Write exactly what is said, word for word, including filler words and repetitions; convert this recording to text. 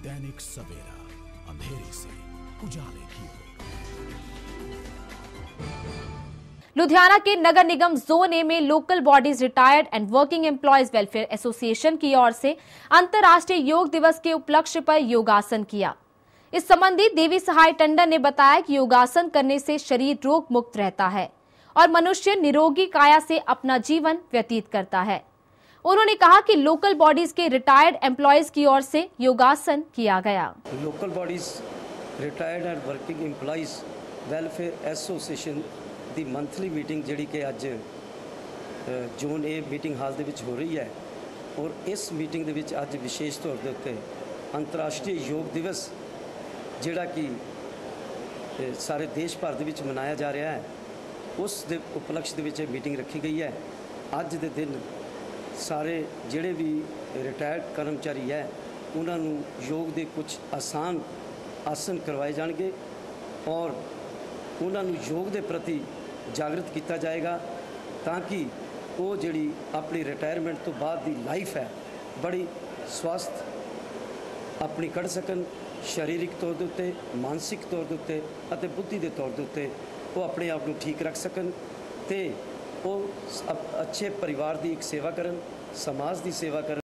दैनिक सवेरा, अंधेरे से उजाले की ओर। लुधियाना के नगर निगम जोन ए में local bodies retired and working employees welfare association की ओर से अंतर्राष्ट्रीय योग दिवस के उपलक्ष्य पर योगासन किया। इस संबंधी देवी सहाय टंडन ने बताया कि योगासन करने से शरीर रोग मुक्त रहता है और मनुष्य निरोगी काया से अपना जीवन व्यतीत करता है। उन्होंने कहा कि लोकल बॉडीज के रिटायर्ड एम्प्लॉयज की ओर से योगासन किया गया। Local bodies retired and working employees welfare association ਦੀ ਮੰਥਲੀ ਮੀਟਿੰਗ ਜਿਹੜੀ ਕਿ ਅੱਜ ਜ਼ੋਨ ਏ ਮੀਟਿੰਗ ਹਾਲ ਦੇ ਵਿੱਚ ਹੋ ਰਹੀ ਹੈ ਔਰ ਇਸ ਮੀਟਿੰਗ ਦੇ ਵਿੱਚ ਅੱਜ ਵਿਸ਼ੇਸ਼ ਤੌਰ ਦੇ ਉੱਤੇ ਅੰਤਰਰਾਸ਼ਟਰੀ ਯੋਗ ਦਿਵਸ ਜਿਹੜਾ ਕਿ ਸਾਰੇ ਦੇਸ਼ ਭਰ ਦੇ ਵਿੱਚ ਮਨਾਇਆ ਜਾ ਰਿਹਾ ਹੈ ਉਸ ਦੇ ਉਪਲਕਸ਼ ਦੇ ਵਿੱਚ ਇਹ ਮੀਟਿੰਗ ਰੱਖੀ ਗਈ ਹੈ। ਅੱਜ ਦੇ ਦਿਨ ਸਾਰੇ ਜਿਹੜੇ ਵੀ ਰਿਟਾਇਰਡ ਕਰਮਚਾਰੀ ਹੈ ਉਹਨਾਂ ਨੂੰ ਯੋਗ ਦੇ ਕੁਝ ਆਸਾਨ ਆਸਨ ਕਰਵਾਏ ਜਾਣਗੇ ਔਰ ਉਹਨਾਂ ਨੂੰ ਯੋਗ ਦੇ ਪ੍ਰਤੀ ਜਾਗਰਤ ਕੀਤਾ ਜਾਏਗਾ ਤਾਂ ਕਿ ਉਹ ਜਿਹੜੀ ਆਪਣੀ ਰਿਟਾਇਰਮੈਂਟ ਤੋਂ ਬਾਅਦ ਦੀ ਲਾਈਫ ਹੈ ਬੜੀ ਸਵਸਥ ਆਪਣੀ ਕੱਢ ਸਕਣ, ਸਰੀਰਕ ਤੌਰ ਦੇ ਉੱਤੇ, ਮਾਨਸਿਕ ਤੌਰ ਦੇ ਉੱਤੇ ਅਤੇ ਬੁੱਧੀ ਦੇ ਤੌਰ ਦੇ ਉੱਤੇ ਉਹ ਆਪਣੇ ਆਪ ਨੂੰ ਠੀਕ ਰੱਖ ਸਕਣ ਤੇ ਉਹ ਅੱਛੇ ਪਰਿਵਾਰ ਦੀ ਇੱਕ ਸੇਵਾ ਕਰਨ, ਸਮਾਜ ਦੀ ਸੇਵਾ ਕਰਨ।